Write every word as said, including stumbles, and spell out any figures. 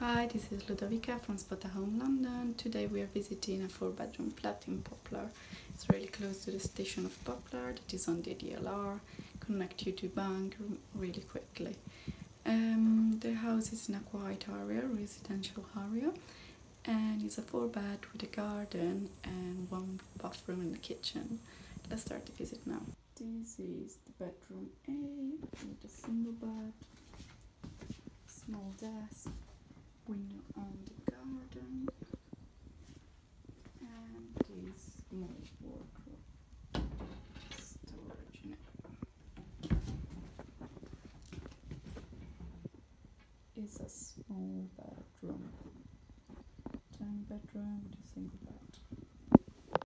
Hi, this is Ludovica from Spotahome London. Today we are visiting a four bedroom flat in Poplar. It's really close to the station of Poplar, that is on the D L R, connect you to bank really quickly. Um, the house is in a quiet area, residential area, and it's a four bed with a garden and one bathroom in the kitchen. Let's start the visit now. This is the bedroom A with a single bed, small desk, window on the garden, and this small wardrobe storage in it. It's a small bedroom, tiny bedroom with a single bed.